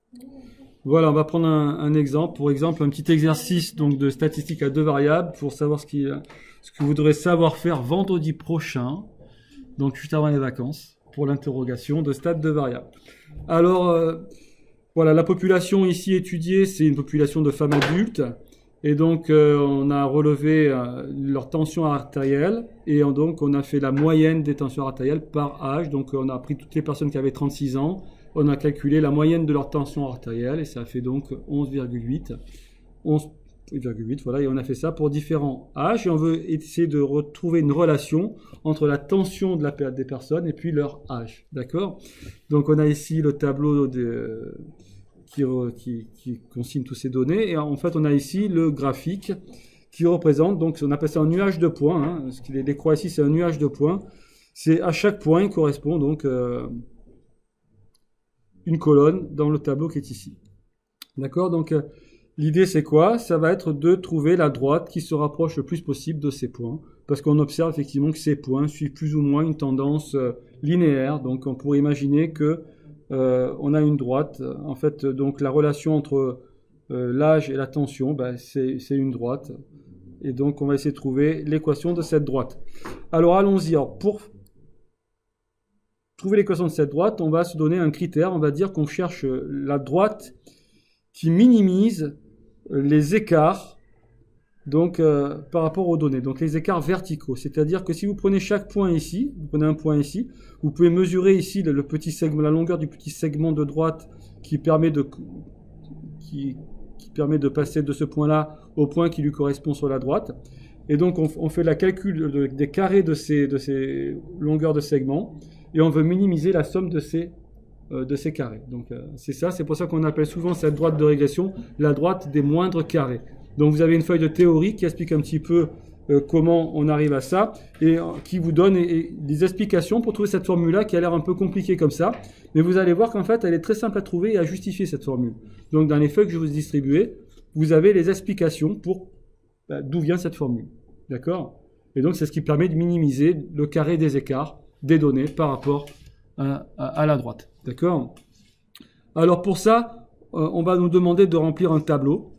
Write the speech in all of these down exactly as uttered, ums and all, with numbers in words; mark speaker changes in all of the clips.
Speaker 1: Voilà, on va prendre un, un exemple. Pour exemple, un petit exercice donc de statistiques à deux variables pour savoir ce, qui, ce que vous devrez savoir faire vendredi prochain, donc juste avant les vacances, pour l'interrogation de stade de variables. Alors, euh, voilà, la population ici étudiée, c'est une population de femmes adultes. Et donc, euh, on a relevé euh, leur tension artérielle et on, donc on a fait la moyenne des tensions artérielles par âge. Donc, on a pris toutes les personnes qui avaient trente-six ans, on a calculé la moyenne de leur tension artérielle et ça fait donc onze virgule huit. onze virgule huit, voilà, et on a fait ça pour différents âges et on veut essayer de retrouver une relation entre la tension de la, des personnes et puis leur âge, d'accord? Donc, on a ici le tableau de... Qui, qui, qui consigne toutes ces données. Et en fait, on a ici le graphique qui représente, donc on appelle ça un nuage de points. Hein. Ce qu'il est, les croix ici, c'est un nuage de points. C'est à chaque point, il correspond donc euh, une colonne dans le tableau qui est ici. D'accord? Donc euh, l'idée, c'est quoi? Ça va être de trouver la droite qui se rapproche le plus possible de ces points. Parce qu'on observe effectivement que ces points suivent plus ou moins une tendance euh, linéaire. Donc on pourrait imaginer que Euh, on a une droite. En fait, donc la relation entre euh, l'âge et la tension, ben, c'est une droite. Et donc, on va essayer de trouver l'équation de cette droite. Alors, allons-y. Pour trouver l'équation de cette droite, on va se donner un critère. On va dire qu'on cherche la droite qui minimise les écarts donc euh, par rapport aux données, donc les écarts verticaux. C'est-à-dire que si vous prenez chaque point ici, vous prenez un point ici, vous pouvez mesurer ici le, le petit segment, la longueur du petit segment de droite qui permet de, qui, qui permet de passer de ce point-là au point qui lui correspond sur la droite. Et donc on, on fait la calcul de, des carrés de ces, de ces longueurs de segment et on veut minimiser la somme de ces, euh, de ces carrés. Donc euh, c'est ça, c'est pour ça qu'on appelle souvent cette droite de régression la droite des moindres carrés. Donc vous avez une feuille de théorie qui explique un petit peu euh, comment on arrive à ça et euh, qui vous donne et, et des explications pour trouver cette formule-là qui a l'air un peu compliquée comme ça. Mais vous allez voir qu'en fait, elle est très simple à trouver et à justifier cette formule. Donc dans les feuilles que je vous ai distribuées, vous avez les explications pour bah, d'où vient cette formule. D'accord? Et donc c'est ce qui permet de minimiser le carré des écarts des données par rapport à, à, à la droite. D'accord? Alors pour ça, euh, on va nous demander de remplir un tableau.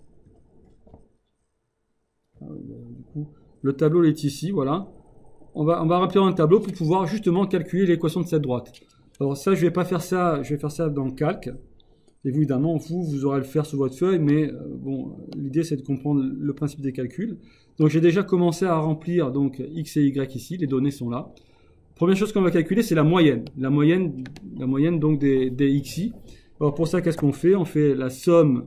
Speaker 1: Du coup, le tableau est ici, voilà. On va, on va remplir un tableau pour pouvoir justement calculer l'équation de cette droite. Alors ça, je vais pas faire ça, je vais faire ça dans le calque. Évidemment, vous, vous aurez à le faire sur votre feuille, mais euh, bon, l'idée c'est de comprendre le principe des calculs. Donc j'ai déjà commencé à remplir donc x et y ici, les données sont là. Première chose qu'on va calculer, c'est la moyenne. La moyenne, la moyenne donc des, des xi. Alors pour ça, qu'est-ce qu'on fait? On fait la somme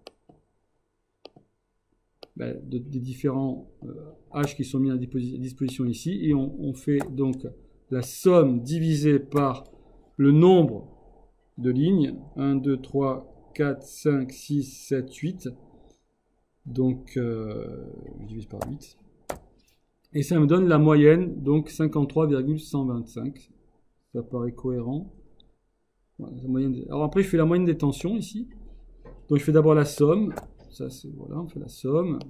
Speaker 1: ben, de, des différents euh, h qui sont mis à disposition ici, et on, on fait donc la somme divisée par le nombre de lignes, un, deux, trois, quatre, cinq, six, sept, huit, donc euh, je divise par huit, et ça me donne la moyenne, donc cinquante-trois virgule cent vingt-cinq, ça paraît cohérent. Voilà, la moyenne des... Alors après je fais la moyenne des tensions ici, donc je fais d'abord la somme, ça c'est, voilà, on fait la somme,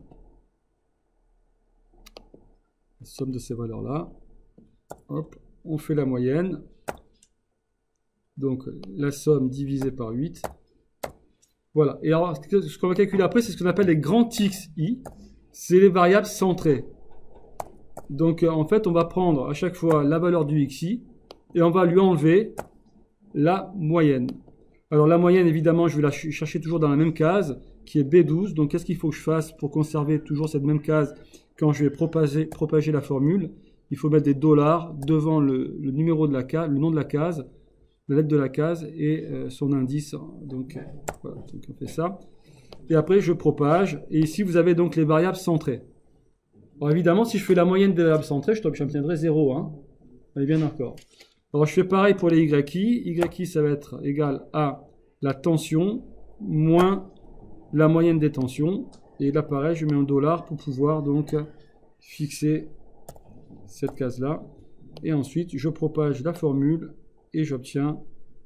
Speaker 1: la somme de ces valeurs là, hop, on fait la moyenne, donc la somme divisée par huit. Voilà. Et alors, ce qu'on va calculer après, c'est ce qu'on appelle les grands xi. C'est les variables centrées. Donc, en fait, on va prendre à chaque fois la valeur du xi et on va lui enlever la moyenne. Alors, la moyenne, évidemment, je vais la chercher toujours dans la même case, qui est B douze. Donc, qu'est-ce qu'il faut que je fasse pour conserver toujours cette même case quand je vais propager, propager la formule? Il faut mettre des dollars devant le, le numéro de la case, le nom de la case, la lettre de la case et euh, son indice. Donc, euh, voilà, donc on fait ça. Et après, je propage. Et ici, vous avez donc les variables centrées. Alors évidemment, si je fais la moyenne des variables centrées, je obtiendrai zéro. Hein. On est bien d'accord. Alors, je fais pareil pour les yi. Yi, ça va être égal à la tension moins la moyenne des tensions. Et là, pareil, je mets un dollar pour pouvoir donc fixer cette case-là. Et ensuite, je propage la formule et j'obtiens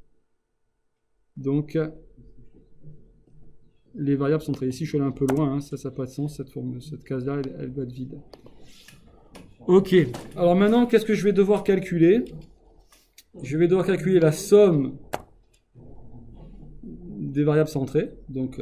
Speaker 1: donc les variables centrées. Ici, je suis allé un peu loin, hein. Ça, ça n'a pas de sens, cette formule, cette case-là, elle, elle va être vide. Ok, alors maintenant, qu'est-ce que je vais devoir calculer? Je vais devoir calculer la somme des variables centrées. Donc,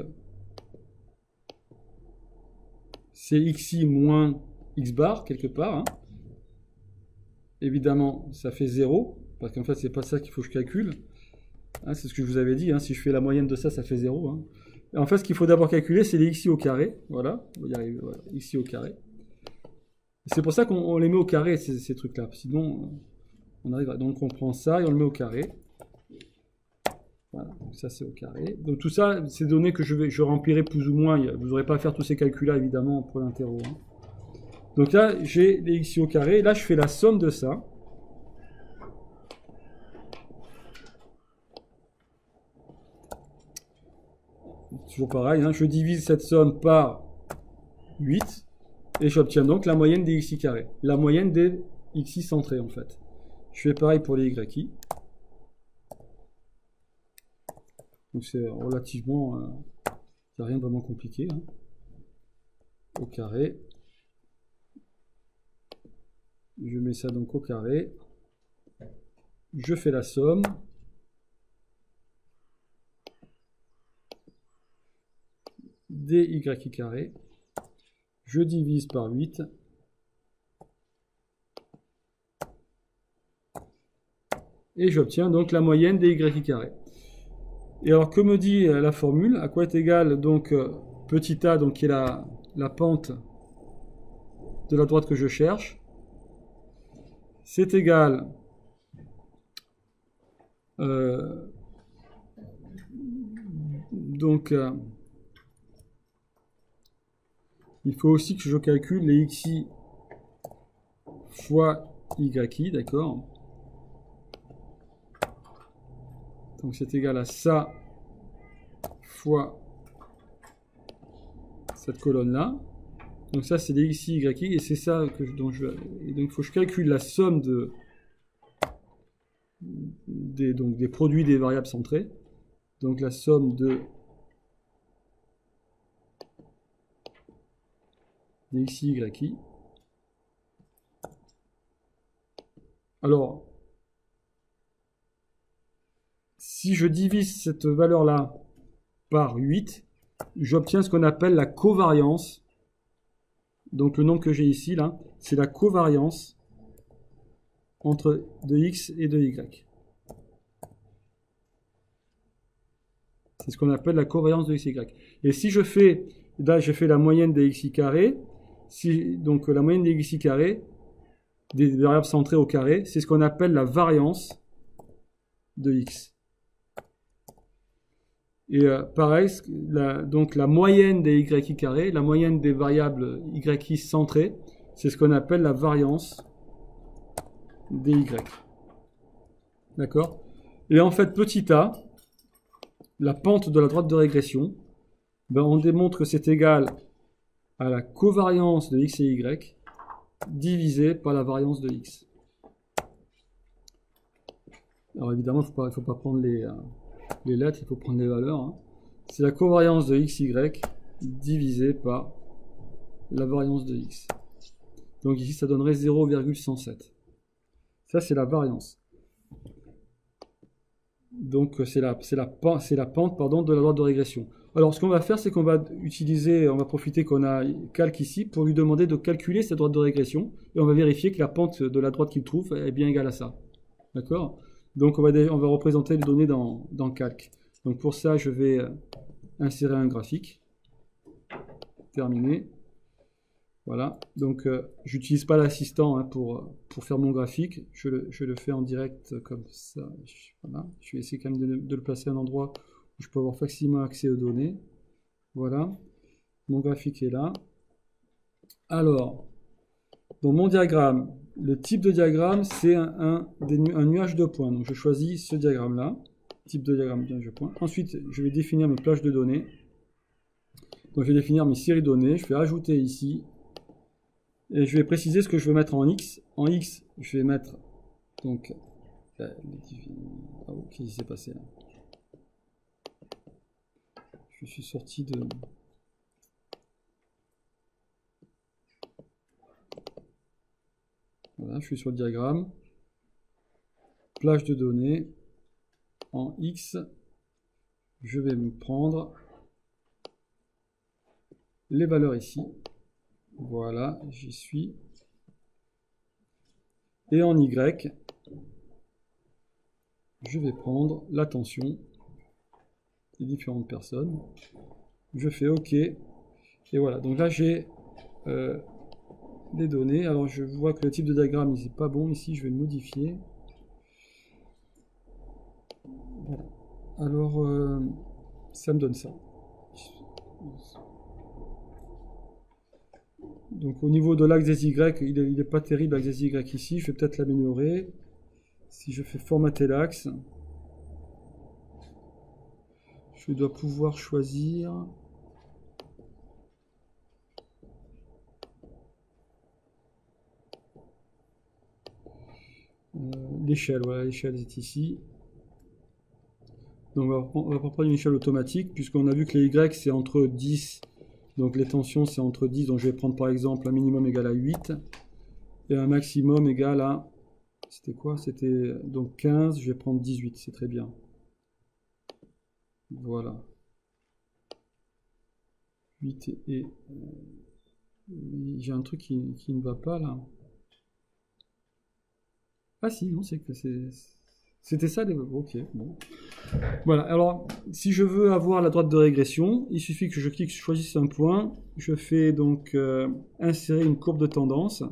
Speaker 1: c'est xi moins x bar, quelque part. Hein. Évidemment, ça fait zéro, parce qu'en fait, c'est pas ça qu'il faut que je calcule. Hein, c'est ce que je vous avais dit. Hein. Si je fais la moyenne de ça, ça fait zéro. Hein. En fait, ce qu'il faut d'abord calculer, c'est les xi au carré. Voilà, on va y arriver. Voilà, xi au carré. C'est pour ça qu'on les met au carré, ces, ces trucs-là. Sinon, on arrive à... Donc, on prend ça et on le met au carré. Voilà, donc ça, c'est au carré. Donc, tout ça, c'est données que je, vais, je remplirai plus ou moins. Vous n'aurez pas à faire tous ces calculs-là, évidemment, pour l'interro. Hein. Donc là, j'ai les xi au carré. Là, je fais la somme de ça. Toujours pareil, hein, je divise cette somme par huit et j'obtiens donc la moyenne des xi carrés. La moyenne des xi centrés en fait. Je fais pareil pour les yi. Donc c'est relativement... Il euh, n'y a rien de vraiment compliqué. Hein. Au carré. Je mets ça donc au carré. Je fais la somme. Des yi carré, je divise par huit, et j'obtiens donc la moyenne des yi carré. Et alors, que me dit la formule? À quoi est égal donc petit a, donc qui est la, la pente de la droite que je cherche? C'est égal euh, donc euh, il faut aussi que je calcule les xi fois yi, d'accord? Donc c'est égal à ça fois cette colonne-là. Donc ça c'est les xi, yi, et c'est ça que je, dont je... Et donc il faut que je calcule la somme de, des, donc, des produits des variables centrées. Donc la somme de des xi, yi. Alors, si je divise cette valeur-là par huit, j'obtiens ce qu'on appelle la covariance. Donc le nombre que j'ai ici, là, c'est la covariance entre de x et de y. C'est ce qu'on appelle la covariance de x et y. Et si je fais, là j'ai fait la moyenne des xi carrés, si, donc la moyenne des xi carrés, des variables centrées au carré, c'est ce qu'on appelle la variance de x. Et euh, pareil, la, donc la moyenne des yi carrés, la moyenne des variables yi centrées, c'est ce qu'on appelle la variance des y. D'accord? Et en fait, petit a, la pente de la droite de régression, ben on démontre que c'est égal à la covariance de x et y divisé par la variance de x. Alors évidemment, il ne faut pas prendre les, euh, les lettres, il faut prendre les valeurs. Hein. C'est la covariance de xy divisé par la variance de x. Donc ici, ça donnerait zéro virgule cent sept. Ça, c'est la variance. Donc c'est la, c'est la, c'est la pente pardon, de la droite de régression. Alors ce qu'on va faire, c'est qu'on va utiliser, on va profiter qu'on a calque ici pour lui demander de calculer cette droite de régression et on va vérifier que la pente de la droite qu'il trouve est bien égale à ça. D'accord? Donc on va, on va représenter les données dans, dans calque. Donc pour ça, je vais insérer un graphique. Terminé. Voilà, donc euh, j'utilise pas l'assistant hein, pour, pour faire mon graphique, je le, je le fais en direct comme ça. Voilà. Je vais essayer quand même de, de le placer à un endroit où je peux avoir facilement accès aux données. Voilà, mon graphique est là. Alors, dans mon diagramme, le type de diagramme c'est un, un, un nuage de points. Donc je choisis ce diagramme-là, type de diagramme nuage de points. Ensuite, je vais définir mes plages de données. Donc je vais définir mes séries de données, je vais ajouter ici. Et je vais préciser ce que je veux mettre en X. En X, je vais mettre donc. Ah, qu'est-ce qui s'est passé là? Je suis sorti de. Voilà, je suis sur le diagramme. Plage de données. En X, je vais me prendre les valeurs ici. Voilà, j'y suis. Et en Y, je vais prendre la tension des différentes personnes. Je fais OK. Et voilà, donc là j'ai euh, des données. Alors je vois que le type de diagramme n'est pas bon ici, je vais le modifier. Voilà. Alors euh, ça me donne ça. Donc au niveau de l'axe des Y, il n'est pas terrible l'axe des Y ici, je vais peut-être l'améliorer. Si je fais formater l'axe, je dois pouvoir choisir euh, l'échelle. Voilà, l'échelle est ici. Donc on va prendre une échelle automatique, puisqu'on a vu que les Y c'est entre dix, donc les tensions c'est entre dix, donc je vais prendre par exemple un minimum égal à huit, et un maximum égal à, c'était quoi? C'était donc quinze, je vais prendre dix-huit, c'est très bien. Voilà. huit et... j'ai un truc qui, qui ne va pas là. Ah si, non, c'est que c'est... C'était ça les... Ok, bon. Voilà, alors, si je veux avoir la droite de régression, il suffit que je clique, je choisisse un point, je fais donc euh, insérer une courbe de tendance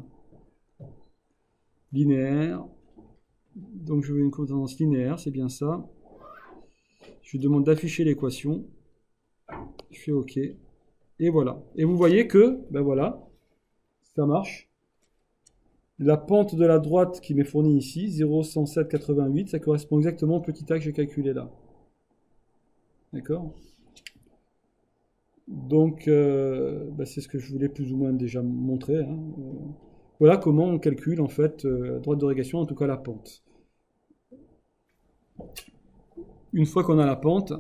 Speaker 1: linéaire. Donc je veux une courbe de tendance linéaire, c'est bien ça. Je demande d'afficher l'équation. Je fais OK. Et voilà. Et vous voyez que, ben voilà, ça marche. La pente de la droite qui m'est fournie ici, zéro virgule cent sept quatre-vingt-huit, ça correspond exactement au petit a que j'ai calculé là. D'accord? Donc, euh, bah c'est ce que je voulais plus ou moins déjà montrer. Hein. Euh, voilà comment on calcule en fait euh, la droite de régression, en tout cas la pente. Une fois qu'on a la pente,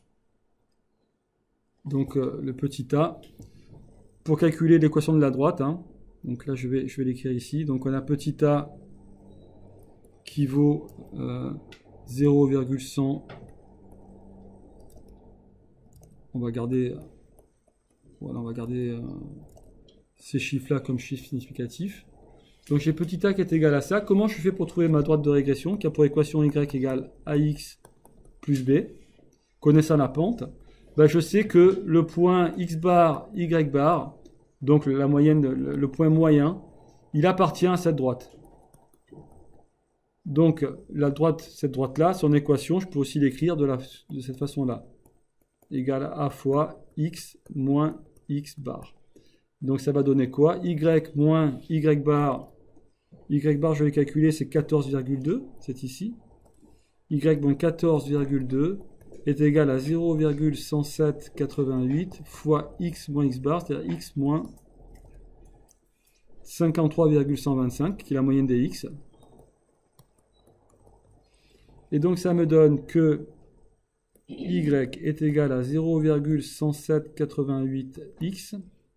Speaker 1: donc euh, le petit a, pour calculer l'équation de la droite, hein, donc là je vais, je vais l'écrire ici, donc on a petit a qui vaut euh, zéro virgule cent, on va garder, voilà, on va garder euh, ces chiffres là comme chiffres significatifs. Donc j'ai petit a qui est égal à ça. Comment je fais pour trouver ma droite de régression qui a pour équation y égale ax plus b, connaissant la pente? Ben, je sais que le point x bar, y bar, donc la moyenne, le, le point moyen, il appartient à cette droite. Donc la droite, cette droite-là, son équation, je peux aussi l'écrire de, de cette façon-là. Égale à fois x moins x bar. Donc ça va donner quoi? Y moins y bar. Y bar, je vais calculer, c'est quatorze virgule deux, c'est ici. Y moins quatorze virgule deux est égal à zéro virgule cent sept quatre-vingt-huit fois x moins x bar, c'est-à-dire x moins cinquante-trois virgule cent vingt-cinq, qui est la moyenne des x. Et donc ça me donne que y est égal à zéro virgule cent sept quatre-vingt-huit x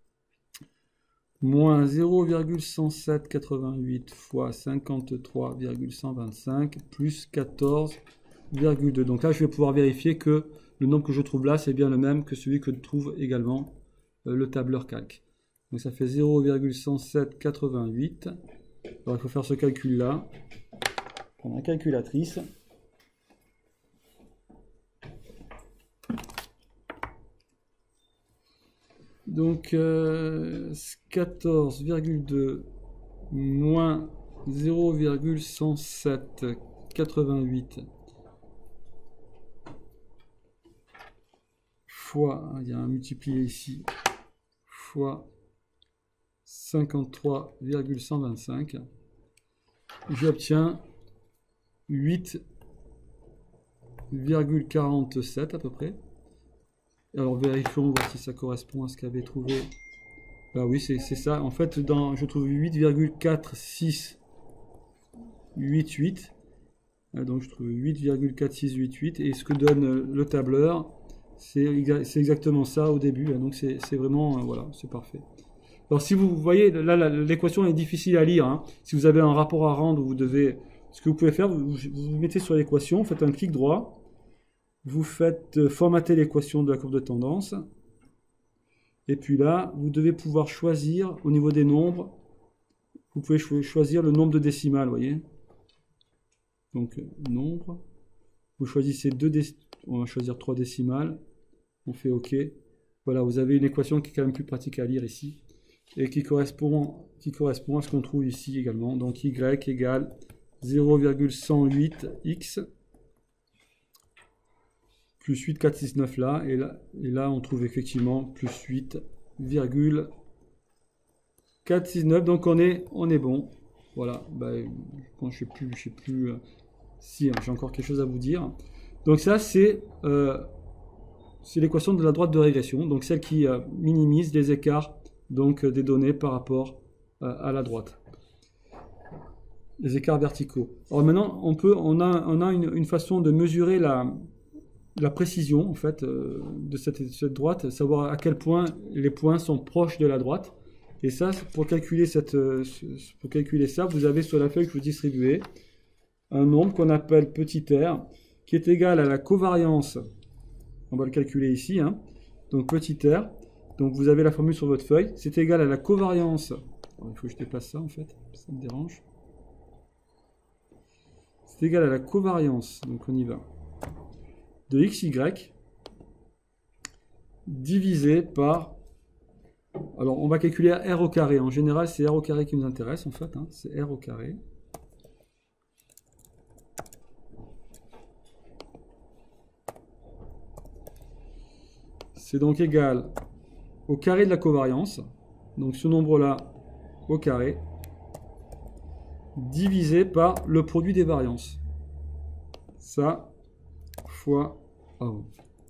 Speaker 1: moins zéro virgule cent sept quatre-vingt-huit fois cinquante-trois virgule cent vingt-cinq plus quatorze virgule deux. Donc là, je vais pouvoir vérifier que le nombre que je trouve là, c'est bien le même que celui que trouve également euh, le tableur calque. Donc ça fait zéro virgule cent sept quatre-vingt-huit. Alors il faut faire ce calcul-là. Prendre la calculatrice. Donc euh, quatorze virgule deux moins zéro virgule cent sept quatre-vingt-huit fois, il y a un multiplié ici, fois cinquante-trois virgule cent vingt-cinq, j'obtiens huit virgule quarante-sept à peu près. Alors vérifions, voir si ça correspond à ce qu'avait trouvé. Bah oui, c'est ça. En fait, dans, je trouve huit virgule quatre six huit huit. Donc je trouve huit virgule quatre six huit huit. Et ce que donne le tableur, c'est exactement ça au début. Donc c'est vraiment, voilà, c'est parfait. Alors si vous voyez, là l'équation est difficile à lire. Hein. Si vous avez un rapport à rendre, vous devez... Ce que vous pouvez faire, vous vous mettez sur l'équation, faites un clic droit. vous faites euh, formater l'équation de la courbe de tendance. Et puis là, vous devez pouvoir choisir au niveau des nombres, vous pouvez cho choisir le nombre de décimales, vous voyez. Donc, nombre. Vous choisissez deux décimales, on va choisir trois décimales. On fait OK. Voilà, vous avez une équation qui est quand même plus pratique à lire ici. Et qui correspond, qui correspond à ce qu'on trouve ici également. Donc, y égale zéro virgule cent huit x plus huit virgule quatre cent soixante-neuf là et, là. et là, on trouve effectivement plus huit virgule quatre cent soixante-neuf. Donc, on est, on est bon. Voilà. Bah, bon, je sais plus, je sais plus euh, si hein, j'ai encore quelque chose à vous dire. Donc, ça, c'est euh, l'équation de la droite de régression. Donc, celle qui euh, minimise les écarts donc, euh, des données par rapport euh, à la droite. Les écarts verticaux. Alors maintenant, on, peut, on a, on a une, une façon de mesurer la, la précision en fait, euh, de cette, cette droite, savoir à quel point les points sont proches de la droite. Et ça, pour calculer, cette, euh, pour calculer ça, vous avez sur la feuille que vous distribuez un nombre qu'on appelle petit r, qui est égal à la covariance. On va le calculer ici. Hein. Donc petit r. Donc vous avez la formule sur votre feuille. C'est égal à la covariance. Alors, il faut que je déplace ça en fait, ça me dérange. C'est égal à la covariance, donc on y va, de xy divisé par, alors on va calculer r au carré, en général c'est r au carré qui nous intéresse en fait, hein. C'est r au carré. C'est donc égal au carré de la covariance, donc ce nombre-là au carré, divisé par le produit des variances. Ça, fois A O.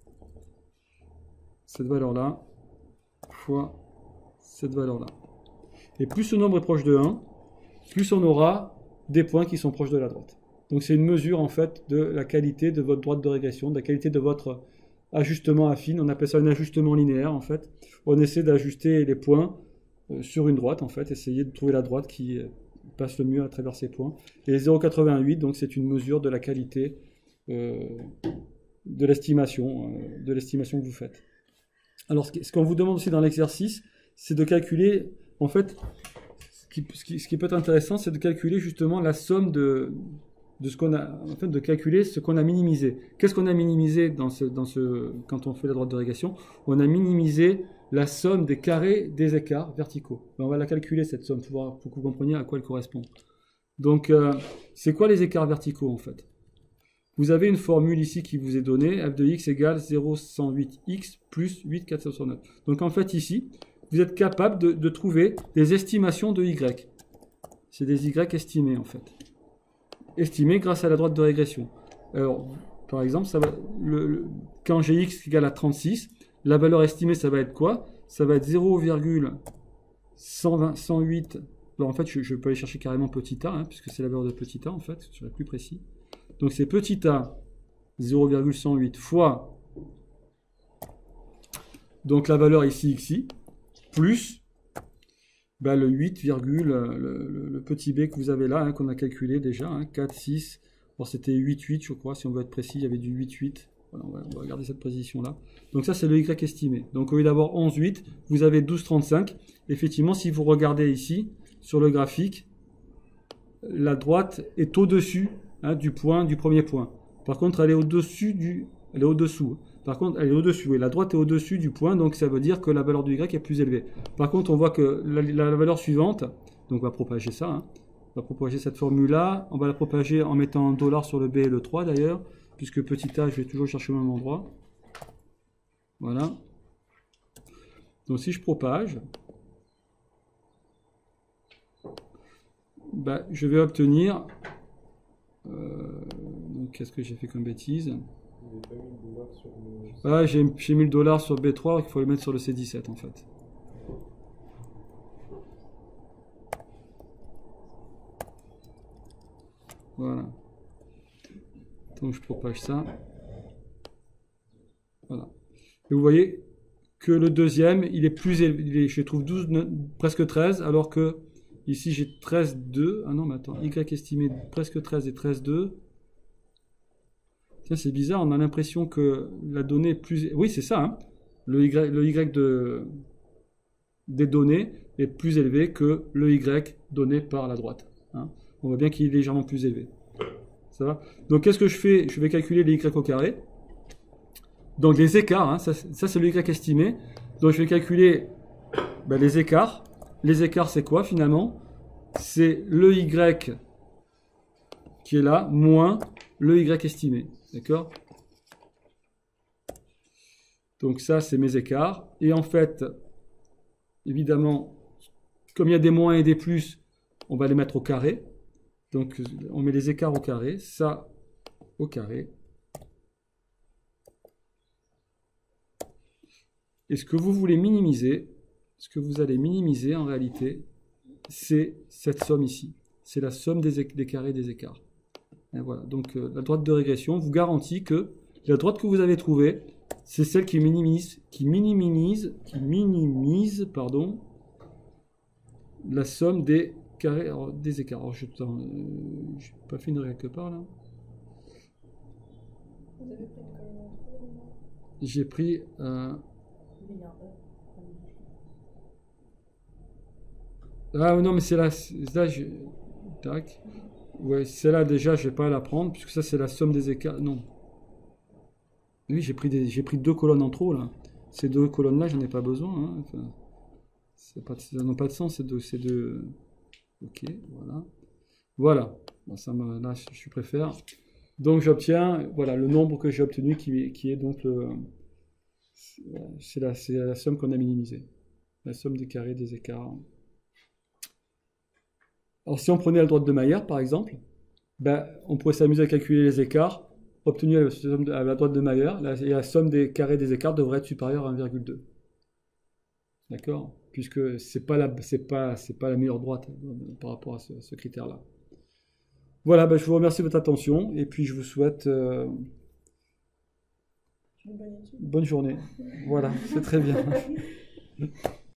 Speaker 1: Cette valeur-là, fois cette valeur-là. Et plus ce nombre est proche de un, plus on aura des points qui sont proches de la droite. Donc c'est une mesure en fait de la qualité de votre droite de régression, de la qualité de votre ajustement affine. On appelle ça un ajustement linéaire en fait. On essaie d'ajuster les points euh, sur une droite en fait, essayer de trouver la droite qui passe le mieux à travers ces points. Et zéro virgule quatre-vingt-huit, donc c'est une mesure de la qualité euh, de l'estimation, euh, de l'estimation que vous faites. Alors, ce qu'on vous demande aussi dans l'exercice, c'est de calculer, en fait, ce qui, ce qui, ce qui peut être intéressant, c'est de calculer justement la somme de, de ce qu'on a, en fait, de calculer ce qu'on a minimisé. Qu'est-ce qu'on a minimisé dans ce, dans ce, quand on fait la droite de régression? On a minimisé la somme des carrés des écarts verticaux. On va la calculer, cette somme, pour, voir, pour que vous compreniez à quoi elle correspond. Donc, euh, c'est quoi les écarts verticaux, en fait? Vous avez une formule ici qui vous est donnée, f de x égale zéro virgule cent huit x plus huit virgule quatre cent soixante-neuf. Donc, en fait, ici, vous êtes capable de, de trouver des estimations de y. C'est des y estimés, en fait. Estimés grâce à la droite de régression. Alors, par exemple, ça va, le, le, quand j'ai x égale à trente-six, la valeur estimée, ça va être quoi? Ça va être zéro virgule cent huit. Alors en fait, je, je peux aller chercher carrément petit a, hein, puisque c'est la valeur de petit a, en fait, je serai plus précis. Donc c'est petit a, zéro virgule cent huit fois, donc la valeur ici, xi, plus bah, le huit, le, le, le petit b que vous avez là, hein, qu'on a calculé déjà, hein, quatre, six, bon, c'était huit, huit, je crois, si on veut être précis, il y avait du huit, huit. Voilà, on, va, on va regarder cette position-là. Donc ça, c'est le y estimé. Donc au lieu d'avoir onze, huit, vous avez douze, trente-cinq. Effectivement, si vous regardez ici, sur le graphique, la droite est au-dessus hein, du point, du premier point. Par contre, elle est au-dessus du... Elle est au-dessous. Par contre, elle est au-dessus. Et la droite est au-dessus du point, donc ça veut dire que la valeur du y est plus élevée. Par contre, on voit que la, la, la valeur suivante, donc on va propager ça, hein, on va propager cette formule-là, on va la propager en mettant un dollar sur le b et le trois d'ailleurs, puisque petit a, je vais toujours chercher au même endroit. Voilà. Donc si je propage, bah, je vais obtenir... Euh, donc qu'est-ce que j'ai fait comme bêtise? Ah, j'ai mis le dollar sur b trois, il faut le mettre sur le c dix-sept en fait. Voilà. Donc je propage ça. Voilà. Et vous voyez que le deuxième, il est plus élevé. Je trouve douze, presque treize, alors que ici j'ai treize, deux. Ah non, mais attends, y estimé presque treize et treize, deux. Tiens, c'est bizarre, on a l'impression que la donnée est plus... Oui, c'est ça, hein. Le Y, le Y de, des données est plus élevé que le Y donné par la droite. Hein. On voit bien qu'il est légèrement plus élevé. Ça va? Donc, qu'est-ce que je fais? Je vais calculer les Y au carré. Donc, les écarts, hein, ça, ça c'est le Y estimé. Donc, je vais calculer ben, les écarts. Les écarts, c'est quoi finalement? C'est le Y qui est là, moins le Y estimé. D'accord? Donc ça, c'est mes écarts. Et en fait, évidemment, comme il y a des moins et des plus, on va les mettre au carré. Donc on met les écarts au carré. Ça, au carré. Et ce que vous voulez minimiser, ce que vous allez minimiser en réalité, c'est cette somme ici. C'est la somme des, des carrés des écarts. Et voilà. Donc euh, la droite de régression vous garantit que la droite que vous avez trouvée, c'est celle qui minimise, qui minimise, qui minimise, pardon, la somme des carrés, alors, des écarts. Alors, je n'ai euh, pas fait une règle quelque part là. J'ai pris un. Ah non, mais c'est là, là je... tac. Ouais, celle-là déjà, je vais pas la prendre puisque ça c'est la somme des écarts. Non. Oui, j'ai pris des, j'ai pris deux colonnes en trop là. Ces deux colonnes-là, j'en ai pas besoin. Hein. Enfin, c'est pas, ça n'a pas de sens ces deux, ces deux. Ok, voilà. Voilà. Bon, ça me, là, je préfère. Donc j'obtiens, voilà, le nombre que j'ai obtenu qui, qui est donc le, c'est la, c'est la somme qu'on a minimisée. La somme des carrés des écarts. Alors si on prenait la droite de Mayer, par exemple, ben, on pourrait s'amuser à calculer les écarts obtenus à la droite de Mayer, et la somme des carrés des écarts devrait être supérieure à un virgule deux. D'accord? Puisque c'est pas la, c'est pas, c'est pas la meilleure droite par rapport à ce, ce critère-là. Voilà, ben, je vous remercie de votre attention, et puis je vous souhaite euh, bonne journée. Voilà, c'est très bien.